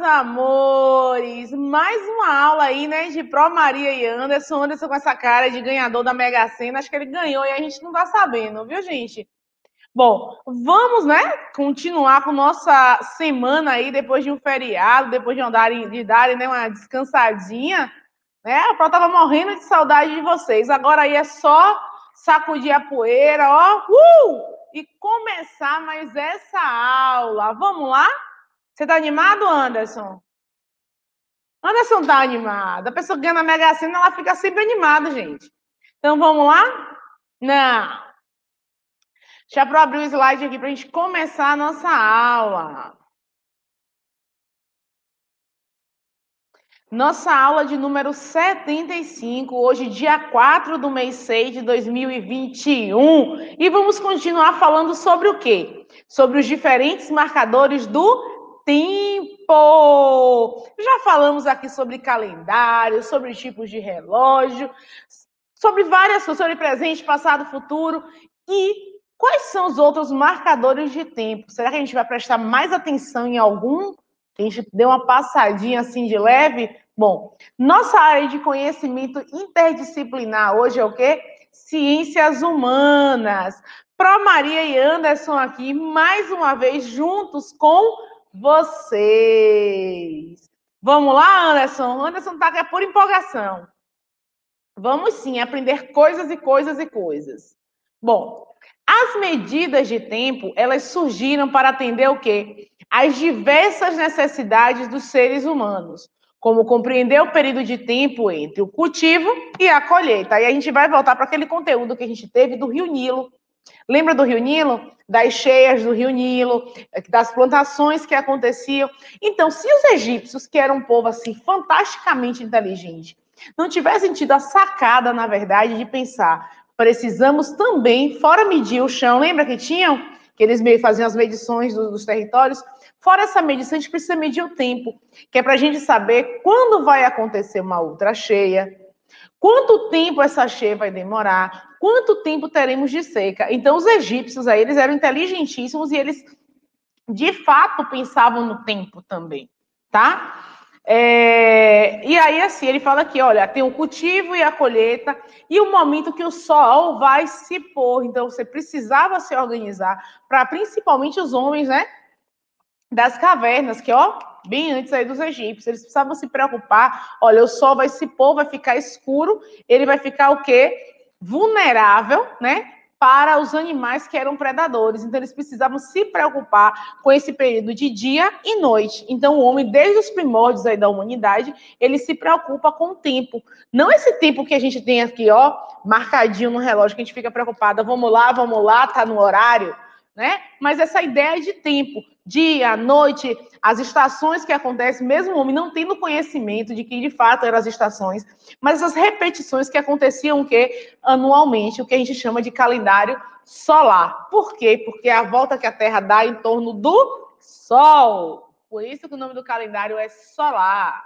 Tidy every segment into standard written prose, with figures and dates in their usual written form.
amores! Mais uma aula aí, né, de Pró Maria e Anderson. Anderson com essa cara de ganhador da Mega Sena. Acho que ele ganhou e a gente não tá sabendo, viu, gente? Bom, vamos, né, continuar com nossa semana aí, depois de um feriado, depois de darem né, uma descansadinha, né? A Pró tava morrendo de saudade de vocês. Agora aí é só sacudir a poeira, ó, e começar mais essa aula. Vamos lá? Você tá animado, Anderson? Anderson tá animado. A pessoa que ganha na Mega Sena, ela fica sempre animada, gente. Então, vamos lá? Não. Deixa eu abrir o slide aqui para a gente começar a nossa aula. Nossa aula de número 75, hoje, dia 4 do mês 6 de 2021. E vamos continuar falando sobre o quê? Sobre os diferentes marcadores do tempo. Já falamos aqui sobre calendário, sobre tipos de relógio, sobre várias coisas, sobre presente, passado, futuro. E quais são os outros marcadores de tempo? Será que a gente vai prestar mais atenção em algum? A gente deu uma passadinha assim de leve. Bom, nossa área de conhecimento interdisciplinar hoje é o quê? Ciências humanas. Pró Maria e Anderson aqui, mais uma vez, juntos com vocês. Vamos lá, Anderson? Anderson tá aqui por empolgação. Vamos sim aprender coisas e coisas e coisas. Bom, as medidas de tempo, elas surgiram para atender o quê? As diversas necessidades dos seres humanos, como compreender o período de tempo entre o cultivo e a colheita. Aí a gente vai voltar para aquele conteúdo que a gente teve do Rio Nilo. Lembra do Rio Nilo? Das cheias do Rio Nilo, das plantações que aconteciam. Então, se os egípcios, que eram um povo assim fantasticamente inteligente, não tivessem tido a sacada, na verdade, de pensar, precisamos também, fora medir o chão, lembra que tinham? Que eles faziam as medições dos territórios. Fora essa medição, a gente precisa medir o tempo, que é para a gente saber quando vai acontecer uma outra cheia, quanto tempo essa cheia vai demorar, quanto tempo teremos de seca. Então, os egípcios aí, eles eram inteligentíssimos e eles, de fato, pensavam no tempo também, tá? E aí, assim, ele fala aqui, olha, tem o cultivo e a colheita e o momento que o sol vai se pôr. Então, você precisava se organizar para, principalmente os homens, né, das cavernas, que, ó, bem antes aí dos egípcios, eles precisavam se preocupar, olha, o sol vai se pôr, vai ficar escuro, ele vai ficar o quê? Vulnerável, né? Para os animais que eram predadores. Então, eles precisavam se preocupar com esse período de dia e noite. Então, o homem, desde os primórdios aí da humanidade, ele se preocupa com o tempo. Não esse tempo que a gente tem aqui, ó, marcadinho no relógio, que a gente fica preocupada, vamos lá, tá no horário, né? Mas essa ideia de tempo, dia, noite, as estações que acontecem, mesmo o homem não tendo conhecimento de que de fato eram as estações, mas as repetições que aconteciam o quê? Anualmente, o que a gente chama de calendário solar. Por quê? Porque é a volta que a Terra dá em torno do Sol. Por isso que o nome do calendário é solar.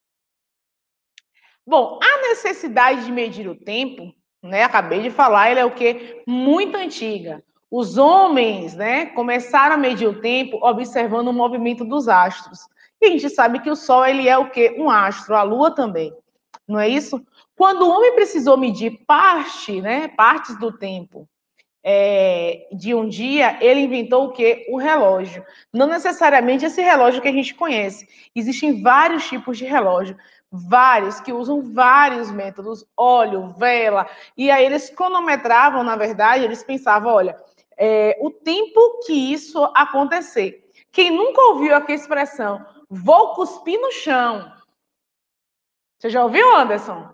Bom, a necessidade de medir o tempo, né? Acabei de falar, ela é o quê? Muito antiga. Os homens, né, começaram a medir o tempo observando o movimento dos astros. E a gente sabe que o Sol, ele é o quê? Um astro, a Lua também. Não é isso? Quando o homem precisou medir partes do tempo de um dia, ele inventou o quê? O relógio. Não necessariamente esse relógio que a gente conhece. Existem vários tipos de relógio. Vários, que usam vários métodos, óleo, vela. E aí eles cronometravam, na verdade, eles pensavam, olha, o tempo que isso acontecer. Quem nunca ouviu aqui a expressão, vou cuspir no chão? Você já ouviu, Anderson?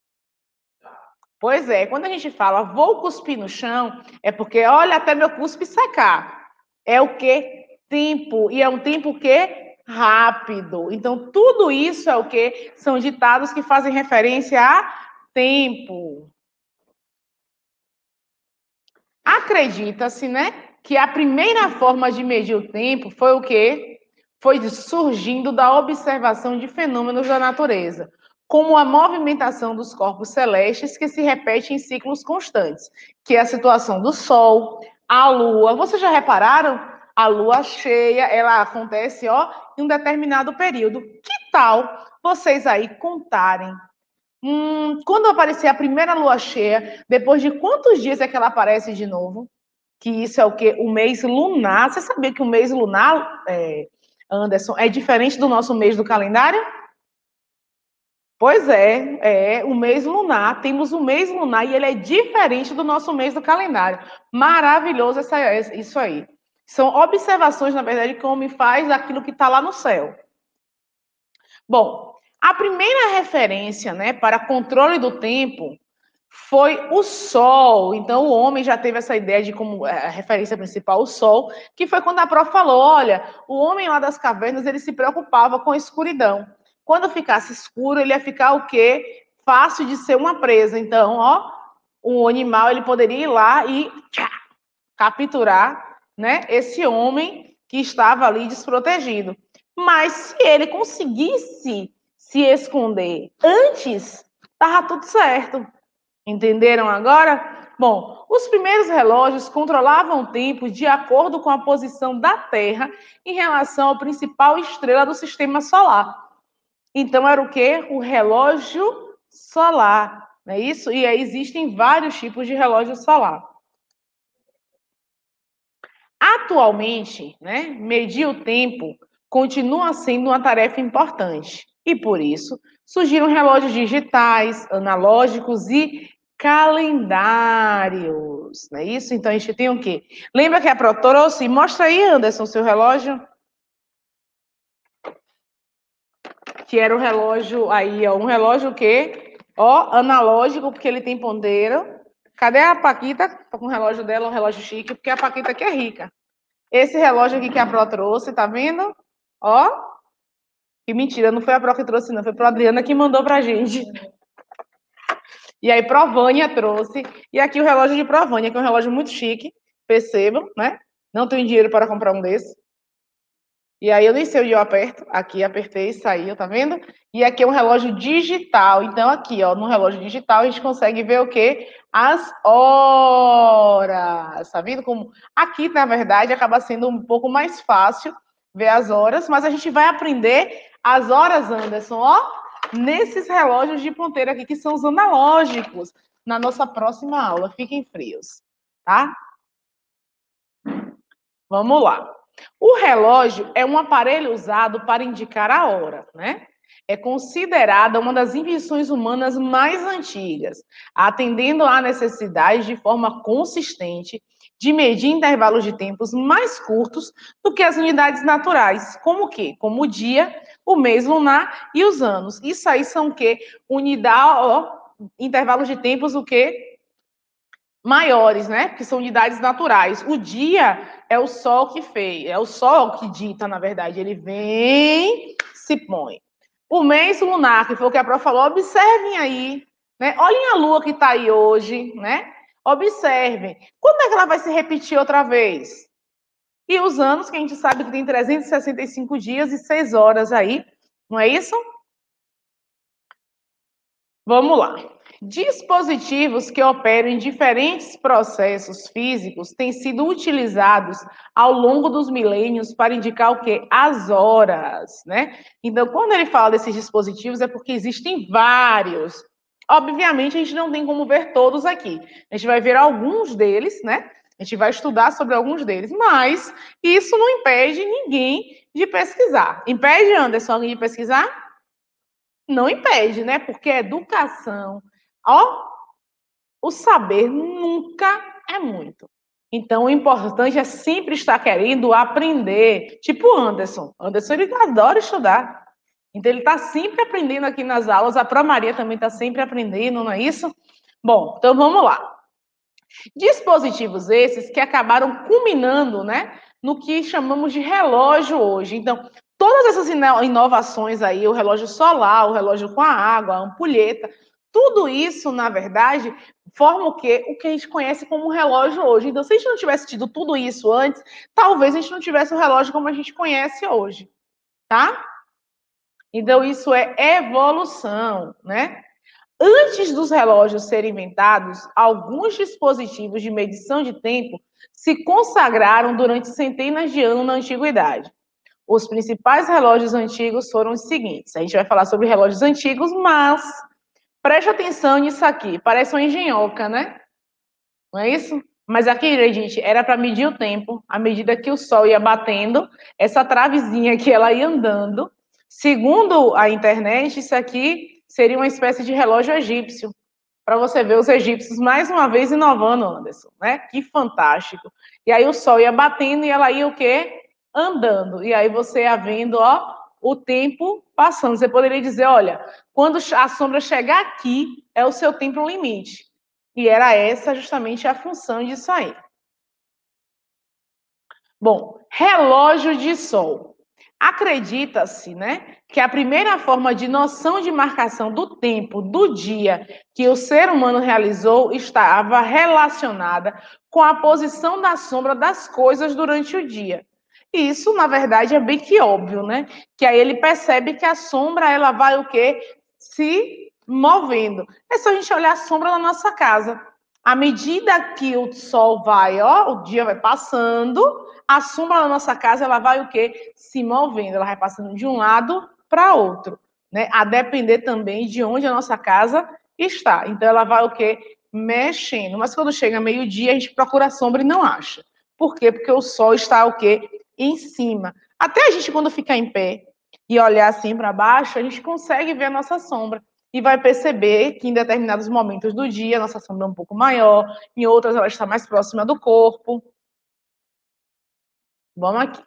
Pois é, quando a gente fala vou cuspir no chão, é porque olha até meu cuspe secar. É o quê? Tempo. E é um tempo o quê? Rápido. Então, tudo isso é o quê? São ditados que fazem referência a tempo. Acredita-se, né, que a primeira forma de medir o tempo foi o quê? Foi surgindo da observação de fenômenos da natureza, como a movimentação dos corpos celestes que se repete em ciclos constantes, que é a situação do Sol, a Lua. Vocês já repararam? A lua cheia, ela acontece, ó, em um determinado período. Que tal vocês aí contarem? Quando aparecer a primeira lua cheia, depois de quantos dias é que ela aparece de novo? Que isso é o quê? O mês lunar. Você sabia que o mês lunar, Anderson, é diferente do nosso mês do calendário? Pois é o mês lunar. Temos o mês lunar e ele é diferente do nosso mês do calendário. Maravilhoso isso aí. São observações, na verdade, que o homem faz daquilo que está lá no céu. Bom, a primeira referência, né, para controle do tempo foi o Sol. Então, o homem já teve essa ideia de como a referência principal, o Sol, que foi quando a Pró falou, olha, o homem lá das cavernas, ele se preocupava com a escuridão. Quando ficasse escuro, ele ia ficar o quê? Fácil de ser uma presa. Então, ó, o animal, ele poderia ir lá e capturar, né, esse homem que estava ali desprotegido. Mas se ele conseguisse se esconder antes, estava tudo certo. Entenderam agora? Bom, os primeiros relógios controlavam o tempo de acordo com a posição da Terra em relação à principal estrela do sistema solar. Então, era o quê? O relógio solar, não é isso? E aí existem vários tipos de relógio solar. Atualmente, né, medir o tempo continua sendo uma tarefa importante. E por isso, surgiram relógios digitais, analógicos e calendários, não é isso? Então, a gente tem o quê? Lembra que a Pro trouxe? Mostra aí, Anderson, seu relógio. Que era o relógio aí, ó, um relógio o quê? Ó, analógico, porque ele tem ponteiro. Cadê a Paquita? Tá com o relógio dela, um relógio chique, porque a Paquita aqui é rica. Esse relógio aqui que a Pro trouxe, tá vendo? Ó, que mentira, não foi a Pro que trouxe, não, foi a Adriana que mandou pra gente. E aí, Provânia trouxe. E aqui o relógio de Provânia, que é um relógio muito chique, percebam, né? Não tenho dinheiro para comprar um desse. E aí, eu nem sei onde eu aperto. Aqui, apertei e saiu, tá vendo? E aqui é um relógio digital. Então, aqui, ó, no relógio digital, a gente consegue ver o quê? As horas. Tá vendo como? Aqui, na verdade, acaba sendo um pouco mais fácil ver as horas, mas a gente vai aprender as horas, Anderson, ó, nesses relógios de ponteiro aqui, que são os analógicos, na nossa próxima aula. Fiquem frios, tá? Vamos lá. O relógio é um aparelho usado para indicar a hora, né? É considerada uma das invenções humanas mais antigas, atendendo à necessidade de forma consistente de medir intervalos de tempos mais curtos do que as unidades naturais, como o quê? Como o dia, o mês lunar e os anos. Isso aí são o quê? Intervalos de tempos o quê? Maiores, né? Porque são unidades naturais. O dia é o sol que fez, é o sol que dita, na verdade. Ele vem, se põe. O mês lunar, que foi o que a Pró falou, observem aí, né? Olhem a lua que está aí hoje, né? Observem. Quando é que ela vai se repetir outra vez? E os anos, que a gente sabe que tem 365 dias e 6 horas aí, não é isso? Vamos lá. Dispositivos que operam em diferentes processos físicos têm sido utilizados ao longo dos milênios para indicar o quê? As horas, né? Então, quando ele fala desses dispositivos, é porque existem vários. Obviamente, a gente não tem como ver todos aqui. A gente vai ver alguns deles, né? A gente vai estudar sobre alguns deles, mas isso não impede ninguém de pesquisar. Impede, Anderson, alguém de pesquisar? Não impede, né? Porque a educação, ó, o saber nunca é muito. Então, o importante é sempre estar querendo aprender. Tipo o Anderson. Anderson, ele adora estudar. Então, ele está sempre aprendendo aqui nas aulas. A Pró Maria também está sempre aprendendo, não é isso? Bom, então vamos lá. Dispositivos esses que acabaram culminando, né, no que chamamos de relógio hoje. Então, todas essas inovações aí, o relógio solar, o relógio com a água, a ampulheta, tudo isso, na verdade, forma o quê? O que a gente conhece como relógio hoje. Então, se a gente não tivesse tido tudo isso antes, talvez a gente não tivesse o relógio como a gente conhece hoje, tá? Então, isso é evolução, né? Antes dos relógios serem inventados, alguns dispositivos de medição de tempo se consagraram durante centenas de anos na antiguidade. Os principais relógios antigos foram os seguintes. A gente vai falar sobre relógios antigos, mas preste atenção nisso aqui. Parece uma engenhoca, né? Não é isso? Mas aqui, gente, era para medir o tempo, à medida que o sol ia batendo, essa travezinha aqui, ela ia andando. Segundo a internet, isso aqui seria uma espécie de relógio egípcio, para você ver os egípcios mais uma vez inovando, Anderson, né? Que fantástico. E aí o sol ia batendo e ela ia o quê? Andando. E aí você ia vendo, ó, o tempo passando. Você poderia dizer, olha, quando a sombra chegar aqui, é o seu tempo limite. E era essa justamente a função disso aí. Bom, relógio de sol. Acredita-se, né, que a primeira forma de noção de marcação do tempo do dia que o ser humano realizou estava relacionada com a posição da sombra das coisas durante o dia. E isso, na verdade, é bem que óbvio, né? Que aí ele percebe que a sombra, ela vai o quê? Se movendo. É só a gente olhar a sombra na nossa casa. À medida que o sol vai, ó, o dia vai passando, a sombra da nossa casa, ela vai o quê? Se movendo, ela vai passando de um lado para outro, né? A depender também de onde a nossa casa está. Então, ela vai o quê? Mexendo. Mas quando chega meio-dia, a gente procura a sombra e não acha. Por quê? Porque o sol está o quê? Em cima. Até a gente, quando ficar em pé e olhar assim para baixo, a gente consegue ver a nossa sombra. E vai perceber que em determinados momentos do dia, a nossa sombra é um pouco maior, em outras ela está mais próxima do corpo. Vamos aqui.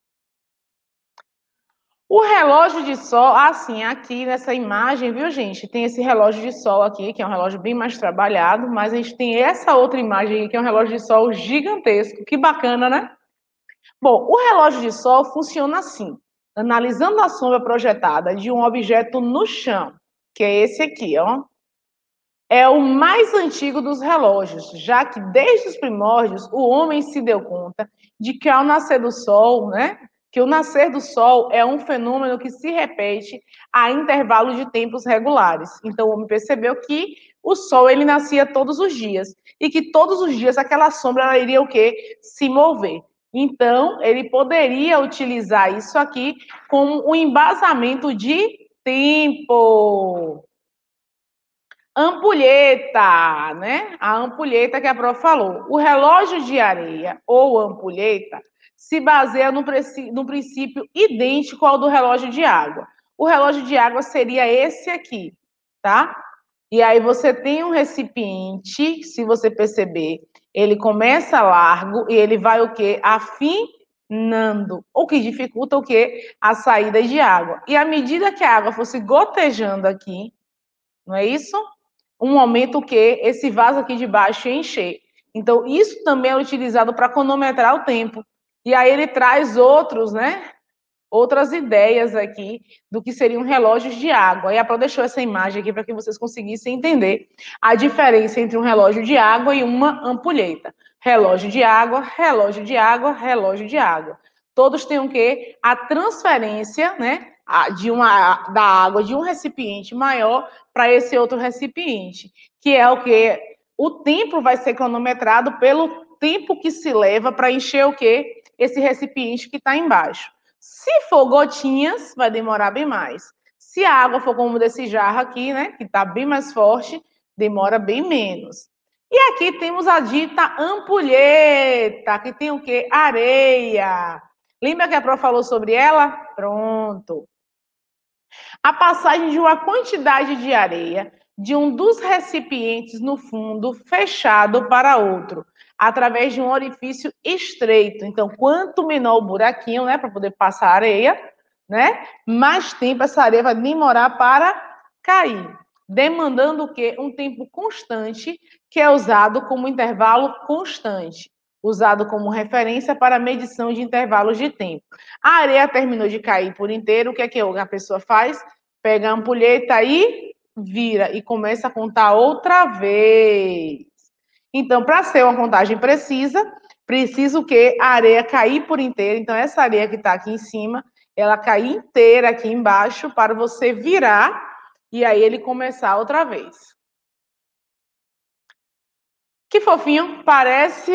O relógio de sol, assim, aqui nessa imagem, viu, gente? Tem esse relógio de sol aqui, que é um relógio bem mais trabalhado, mas a gente tem essa outra imagem aqui, que é um relógio de sol gigantesco. Que bacana, né? Bom, o relógio de sol funciona assim, analisando a sombra projetada de um objeto no chão, que é esse aqui, ó. É o mais antigo dos relógios, já que desde os primórdios o homem se deu conta de que ao nascer do sol, né, que o nascer do sol é um fenômeno que se repete a intervalos de tempos regulares. Então o homem percebeu que o sol ele nascia todos os dias e que todos os dias aquela sombra ela iria o quê? Se mover. Então ele poderia utilizar isso aqui como um embasamento de tempo. Ampulheta, né? A ampulheta que a prof falou. O relógio de areia ou ampulheta se baseia no princípio idêntico ao do relógio de água. O relógio de água seria esse aqui, tá? E aí você tem um recipiente, se você perceber, ele começa largo e ele vai o quê? Afinando, o que dificulta o quê? A saída de água. E à medida que a água fosse gotejando aqui, não é isso? Um momento que esse vaso aqui de baixo encher. Então, isso também é utilizado para cronometrar o tempo. E aí ele traz outros, né? Outras ideias aqui do que seriam relógios de água. E a Pro deixou essa imagem aqui para que vocês conseguissem entender a diferença entre um relógio de água e uma ampulheta. Relógio de água, relógio de água, relógio de água. Todos têm o quê? A transferência, né? Da água de um recipiente maior para esse outro recipiente, que é o quê? O tempo vai ser cronometrado pelo tempo que se leva para encher o quê? Esse recipiente que está embaixo. Se for gotinhas, vai demorar bem mais. Se a água for como desse jarro aqui, né, que está bem mais forte, demora bem menos. E aqui temos a dita ampulheta, que tem o quê? Areia. Lembra que a Pro falou sobre ela? Pronto. A passagem de uma quantidade de areia de um dos recipientes no fundo fechado para outro, através de um orifício estreito. Então, quanto menor o buraquinho, né, para poder passar a areia, né, mais tempo essa areia vai demorar para cair, demandando o quê? Um tempo constante, que é usado como intervalo constante, usado como referência para medição de intervalos de tempo. A areia terminou de cair por inteiro, o que é que a pessoa faz? Pega a ampulheta e vira e começa a contar outra vez. Então, para ser uma contagem precisa, precisa o quê? A areia cair por inteiro. Então, essa areia que está aqui em cima, ela cair inteira aqui embaixo para você virar e aí ele começar outra vez. Que fofinho, parece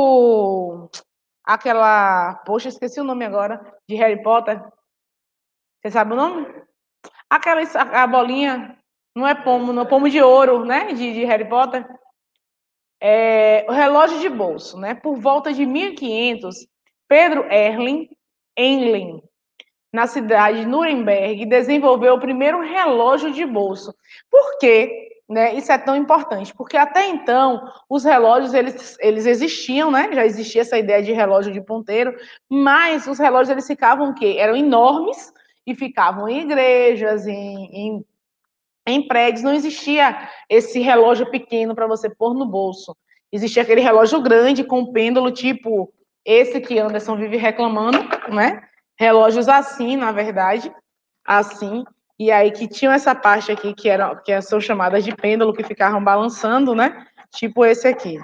poxa, esqueci o nome agora, de Harry Potter. Você sabe o nome? A bolinha, não é pomo, não, pomo de ouro, né, de Harry Potter. O relógio de bolso, né? Por volta de 1500, Pedro Englin, na cidade de Nuremberg, desenvolveu o primeiro relógio de bolso. Por quê? Né, isso é tão importante, porque até então os relógios eles existiam, né? Já existia essa ideia de relógio de ponteiro, mas os relógios eles ficavam o quê? Eram enormes e ficavam em igrejas, em prédios, não existia esse relógio pequeno para você pôr no bolso. Existia aquele relógio grande com pêndulo, tipo esse que Anderson vive reclamando, né? Relógios assim, na verdade, assim. E aí que tinham essa parte aqui que são chamadas de pêndulo, que ficavam balançando, né? Tipo esse aqui.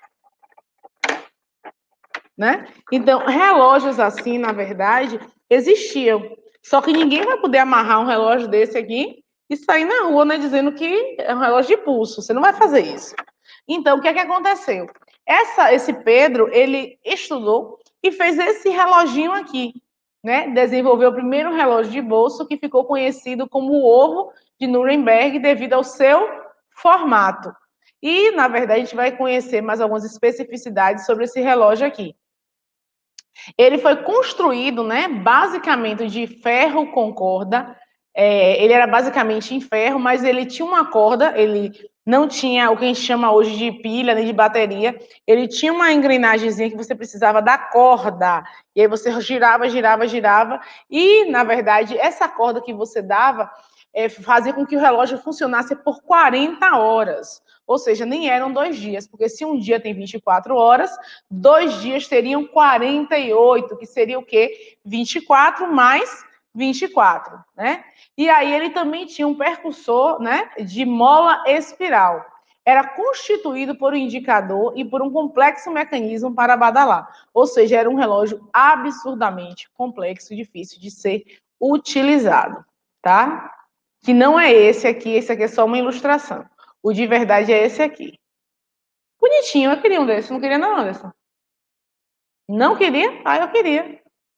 Né? Então, relógios assim, na verdade, existiam. Só que ninguém vai poder amarrar um relógio desse aqui e sair na rua, né, dizendo que é um relógio de pulso. Você não vai fazer isso. Então, o que é que aconteceu? Esse Pedro, ele estudou e fez esse reloginho aqui, né? Desenvolveu o primeiro relógio de bolso que ficou conhecido como o ovo de Nuremberg devido ao seu formato. E, na verdade, a gente vai conhecer mais algumas especificidades sobre esse relógio aqui. Ele foi construído, né, basicamente de ferro com corda. Ele era basicamente em ferro, mas ele tinha uma corda, ele não tinha o que a gente chama hoje de pilha, nem de bateria. Ele tinha uma engrenagemzinha que você precisava da corda. E aí você girava, girava, girava. E, na verdade, essa corda que você dava fazia com que o relógio funcionasse por 40 horas. Ou seja, nem eram 2 dias, porque se um dia tem 24 horas, 2 dias teriam 48, que seria o quê? 24 mais 24, né? E aí ele também tinha um percussor, né, de mola espiral. Era constituído por um indicador e por um complexo mecanismo para badalar. Ou seja, era um relógio absurdamente complexo e difícil de ser utilizado, tá? Que não é esse aqui é só uma ilustração. O de verdade é esse aqui. Bonitinho, eu queria um desse. Não queria não, Anderson? Não queria? Ah, eu queria.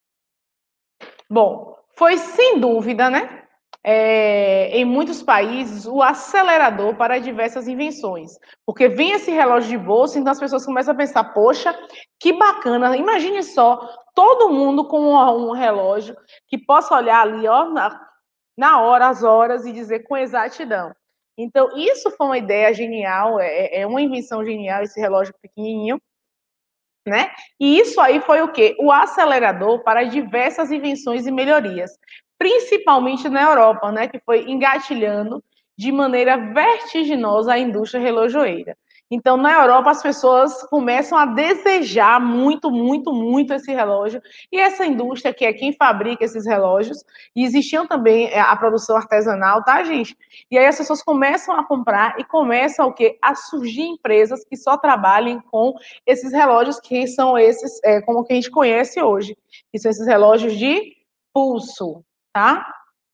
Bom, foi sem dúvida, né? Em muitos países, o acelerador para diversas invenções. Porque vem esse relógio de bolsa, então as pessoas começam a pensar, poxa, que bacana, imagine só, todo mundo com um relógio que possa olhar ali, ó, na hora, as horas, e dizer com exatidão. Então, isso foi uma ideia genial, é uma invenção genial, esse relógio pequenininho, né? E isso aí foi o quê? O acelerador para diversas invenções e melhorias, principalmente na Europa, né? Que foi engatilhando de maneira vertiginosa a indústria relojoeira. Então, na Europa, as pessoas começam a desejar muito, muito, muito esse relógio. E essa indústria, que é quem fabrica esses relógios, e existiam também a produção artesanal, tá, gente? E aí as pessoas começam a comprar e começam o quê? A surgir empresas que só trabalhem com esses relógios que são esses, como que a gente conhece hoje, que são esses relógios de pulso, tá?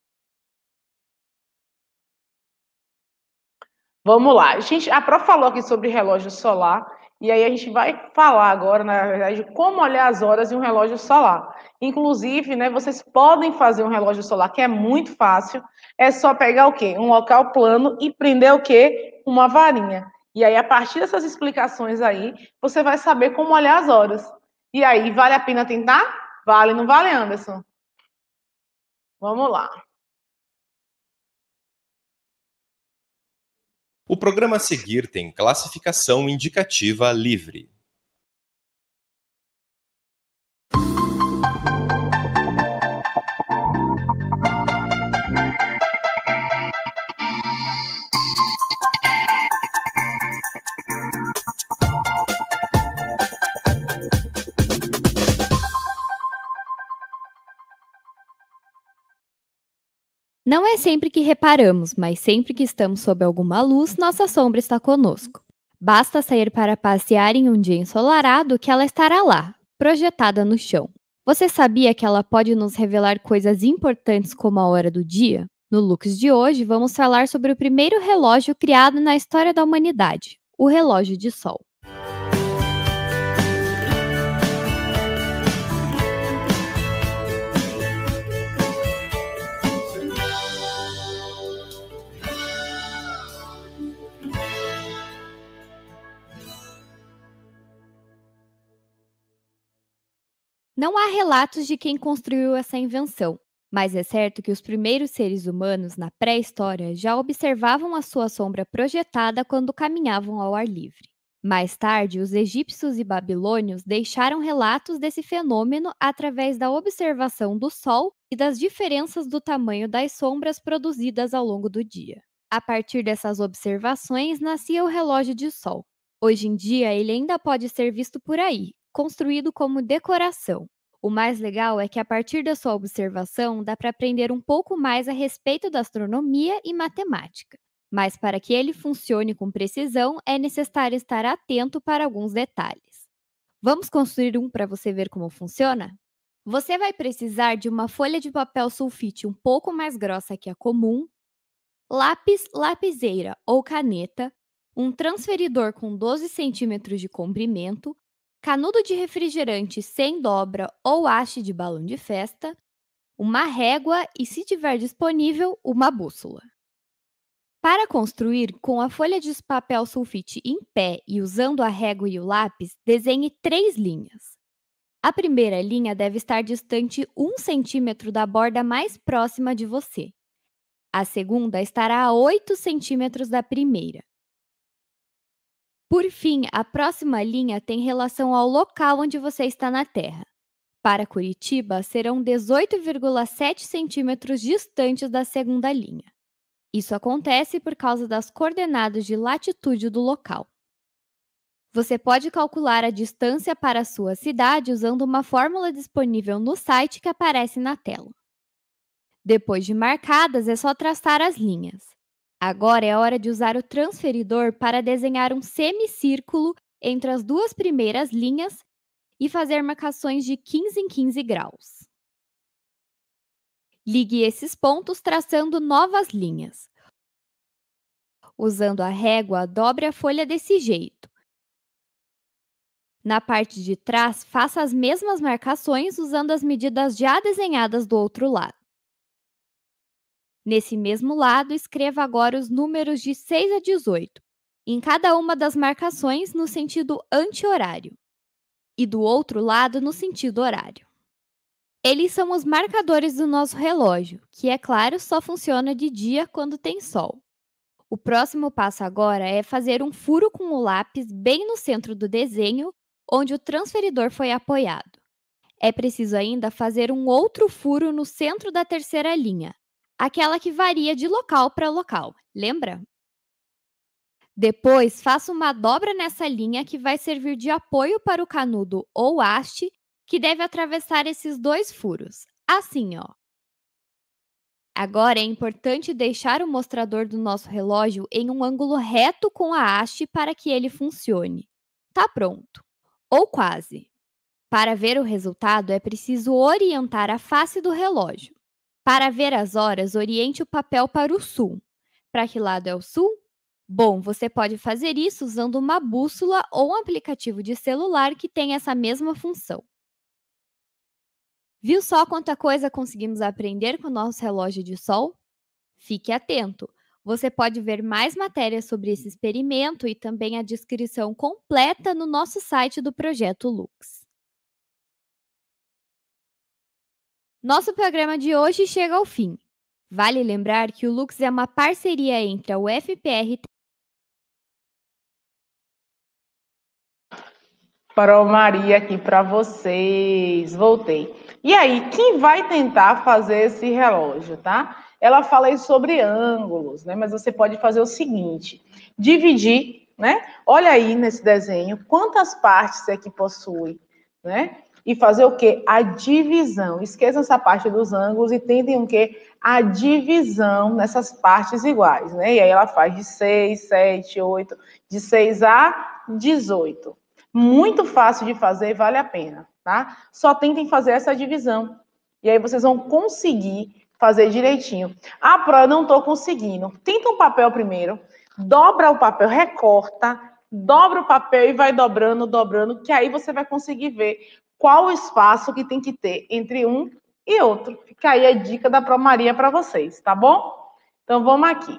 Vamos lá. A Pro falou aqui sobre relógio solar, e aí a gente vai falar agora, na verdade, como olhar as horas em um relógio solar. Inclusive, né, vocês podem fazer um relógio solar, que é muito fácil, é só pegar o quê? Um local plano e prender o quê? Uma varinha. E aí, a partir dessas explicações aí, você vai saber como olhar as horas. E aí, vale a pena tentar? Vale, não vale, Anderson? Vamos lá. O programa a seguir tem classificação indicativa livre. Não é sempre que reparamos, mas sempre que estamos sob alguma luz, nossa sombra está conosco. Basta sair para passear em um dia ensolarado que ela estará lá, projetada no chão. Você sabia que ela pode nos revelar coisas importantes como a hora do dia? No Lux de hoje, vamos falar sobre o primeiro relógio criado na história da humanidade, o relógio de sol. Não há relatos de quem construiu essa invenção, mas é certo que os primeiros seres humanos na pré-história já observavam a sua sombra projetada quando caminhavam ao ar livre. Mais tarde, os egípcios e babilônios deixaram relatos desse fenômeno através da observação do Sol e das diferenças do tamanho das sombras produzidas ao longo do dia. A partir dessas observações, nascia o relógio de sol. Hoje em dia, ele ainda pode ser visto por aí, construído como decoração. O mais legal é que, a partir da sua observação, dá para aprender um pouco mais a respeito da astronomia e matemática. Mas para que ele funcione com precisão, é necessário estar atento para alguns detalhes. Vamos construir um para você ver como funciona? Você vai precisar de uma folha de papel sulfite um pouco mais grossa que a comum, lápis, lapiseira ou caneta, um transferidor com 12 centímetros de comprimento, canudo de refrigerante sem dobra ou haste de balão de festa, uma régua e, se tiver disponível, uma bússola. Para construir, com a folha de papel sulfite em pé e usando a régua e o lápis, desenhe 3 linhas. A primeira linha deve estar distante 1 centímetro da borda mais próxima de você. A segunda estará a 8 centímetros da primeira. Por fim, a próxima linha tem relação ao local onde você está na Terra. Para Curitiba, serão 18,7 centímetros distantes da segunda linha. Isso acontece por causa das coordenadas de latitude do local. Você pode calcular a distância para a sua cidade usando uma fórmula disponível no site que aparece na tela. Depois de marcadas, é só traçar as linhas. Agora é hora de usar o transferidor para desenhar um semicírculo entre as 2 primeiras linhas e fazer marcações de 15 em 15 graus. Ligue esses pontos traçando novas linhas. Usando a régua, dobre a folha desse jeito. Na parte de trás, faça as mesmas marcações usando as medidas já desenhadas do outro lado. Nesse mesmo lado, escreva agora os números de 6 a 18, em cada uma das marcações no sentido anti-horário, e do outro lado no sentido horário. Eles são os marcadores do nosso relógio, que, é claro, só funciona de dia quando tem sol. O próximo passo agora é fazer um furo com o lápis bem no centro do desenho, onde o transferidor foi apoiado. É preciso ainda fazer um outro furo no centro da terceira linha, aquela que varia de local para local, lembra? Depois, faça uma dobra nessa linha que vai servir de apoio para o canudo ou haste, que deve atravessar esses 2 furos, assim, ó. Agora é importante deixar o mostrador do nosso relógio em um ângulo reto com a haste para que ele funcione. Tá pronto. Ou quase. Para ver o resultado, é preciso orientar a face do relógio. Para ver as horas, oriente o papel para o sul. Para que lado é o sul? Bom, você pode fazer isso usando uma bússola ou um aplicativo de celular que tem essa mesma função. Viu só quanta coisa conseguimos aprender com o nosso relógio de sol? Fique atento! Você pode ver mais matérias sobre esse experimento e também a descrição completa no nosso site do Projeto Lux. Nosso programa de hoje chega ao fim. Vale lembrar que o Lux é uma parceria entre a UFPR... Pro Maria aqui para vocês. Voltei. E aí, quem vai tentar fazer esse relógio, tá? Ela fala aí sobre ângulos, né? Mas você pode fazer o seguinte: dividir, né? Olha aí nesse desenho quantas partes é que possui, né? E fazer o quê? A divisão. Esqueçam essa parte dos ângulos e tentem o quê? A divisão nessas partes iguais, né? E aí ela faz de 6, 7, 8, de 6 a 18. Muito fácil de fazer, vale a pena, tá? Só tentem fazer essa divisão. E aí vocês vão conseguir fazer direitinho. Ah, Pro, eu não estou conseguindo. Tenta um papel primeiro, dobra o papel, recorta, dobra o papel e vai dobrando, dobrando, que aí você vai conseguir ver qual o espaço que tem que ter entre um e outro. Fica aí a dica da Pro Maria para vocês, tá bom? Então, vamos aqui.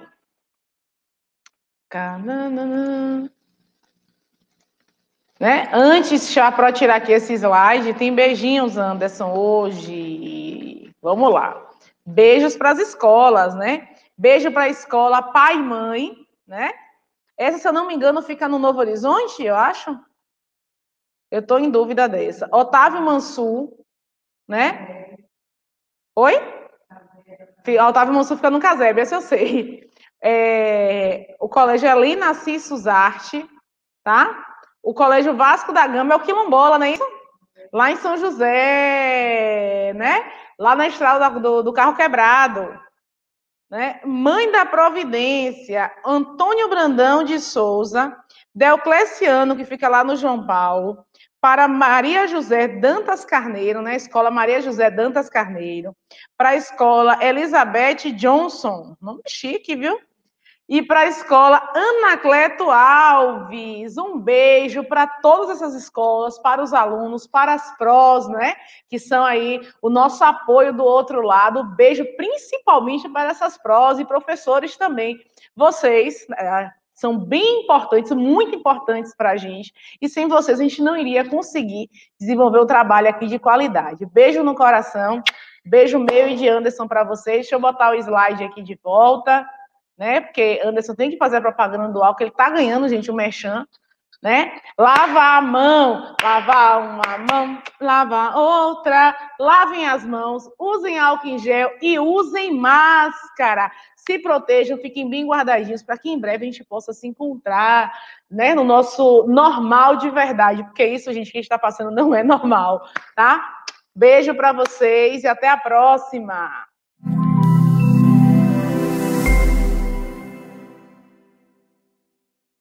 Né? Antes, já para tirar aqui esse slide, tem beijinhos, Anderson, hoje. Vamos lá. Beijos para as escolas, né? Beijo para a escola pai e mãe, né? Essa, se eu não me engano, fica no Novo Horizonte, eu acho. Eu estou em dúvida dessa. Otávio Mansur, né? Oi? Otávio Mansur fica no Casebre, esse eu sei. O colégio Helena Assis Suzarte, tá? O colégio Vasco da Gama é o Quilombola, não é isso? Lá em São José, né? Lá na estrada do Carro Quebrado. Né? Mãe da Providência, Antônio Brandão de Souza, Deocleciano, que fica lá no João Paulo, para Maria José Dantas Carneiro, na escola Maria José Dantas Carneiro, para a escola Elizabeth Johnson, nome chique, viu? E para a escola Anacleto Alves, um beijo para todas essas escolas, para os alunos, para as prós, né? Que são aí o nosso apoio do outro lado. Beijo principalmente para essas prós e professores também. Vocês são bem importantes, muito importantes para a gente. E sem vocês a gente não iria conseguir desenvolver o trabalho aqui de qualidade. Beijo no coração, beijo meu e de Anderson para vocês. Deixa eu botar o slide aqui de volta. Né? Porque Anderson tem que fazer a propaganda do álcool, ele tá ganhando, gente, o merchan, né? Lava a mão, lava uma mão, lava outra, lavem as mãos, usem álcool em gel e usem máscara. Se protejam, fiquem bem guardadinhos para que em breve a gente possa se encontrar, né, no nosso normal de verdade, porque isso, gente, que a gente está passando não é normal, tá? Beijo para vocês e até a próxima.